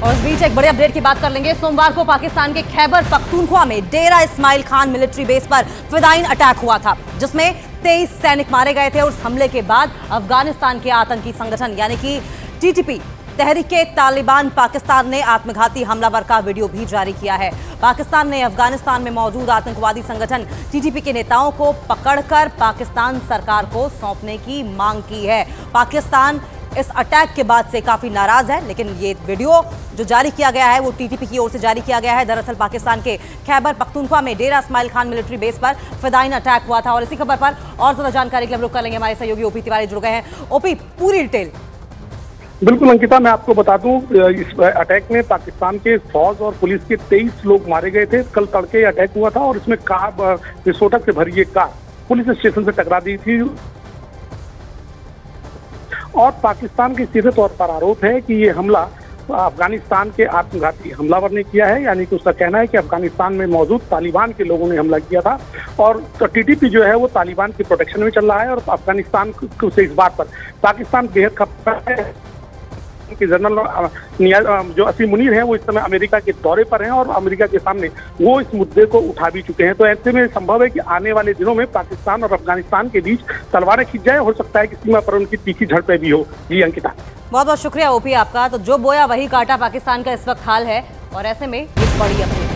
और इस बीच एक बड़े अपडेट की बात कर लेंगे। सोमवार को पाकिस्तान के खैबर पख्तूनख्वा में डेरा इस्माइल खान मिलिट्री बेस पर फिदायीन अटैक हुआ था, जिसमें 23 सैनिक मारे गए थे। और उस हमले के बाद अफगानिस्तान के आतंकी संगठन यानी कि टीटीपी तहरीके तालिबान पाकिस्तान ने आत्मघाती हमलावर का वीडियो भी जारी किया है। पाकिस्तान ने अफगानिस्तान में मौजूद आतंकवादी संगठन टीटीपी के नेताओं को पकड़कर पाकिस्तान सरकार को सौंपने की मांग की है। पाकिस्तान इस अटैक के बाद से काफी नाराज है, लेकिन ये वीडियो जो जारी किया गया है वो टीटीपी की ओर से जारी किया गया है। दरअसल पाकिस्तान के खैबर पख्तूनख्वा में डेरा इस्माइल खान मिलिट्री बेस पर फिदायीन अटैक हुआ था। और इसी खबर पर और ज्यादा जानकारी के लिए हम रुक कर लेंगे। हमारे सहयोगी ओपी तिवारी जुड़ गए हैं। ओपी, पूरी डिटेल। बिल्कुल अंकिता, मैं आपको बता दूं, इस अटैक में पाकिस्तान के फौज और पुलिस के 23 लोग मारे गए थे। कल तड़के अटैक हुआ था और इसमें कार विस्फोटक से भरी एक कार पुलिस स्टेशन से टकरा दी थी। और पाकिस्तान के सीधे तौर पर आरोप है कि ये हमला अफगानिस्तान के आत्मघाती हमलावर ने किया है, यानी कि उसका कहना है कि अफगानिस्तान में मौजूद तालिबान के लोगों ने हमला किया था। और टीटीपी जो है वो तालिबान की प्रोटेक्शन में चल रहा है। और अफगानिस्तान से इस बात पर पाकिस्तान बेहद खफा है कि जनरल जो असीम मुनीर हैं वो इस समय अमेरिका के दौरे पर हैं और अमेरिका के सामने वो इस मुद्दे को उठा भी चुके हैं। तो ऐसे में संभव है कि आने वाले दिनों में पाकिस्तान और अफगानिस्तान के बीच तलवारें खिंच जाए। हो सकता है कि सीमा पर उनकी तीखी झड़पें भी हो। जी अंकिता, बहुत बहुत शुक्रिया ओपी आपका। तो जो बोया वही काटा पाकिस्तान का इस वक्त हाल है, और ऐसे में एक बड़ी अपडेट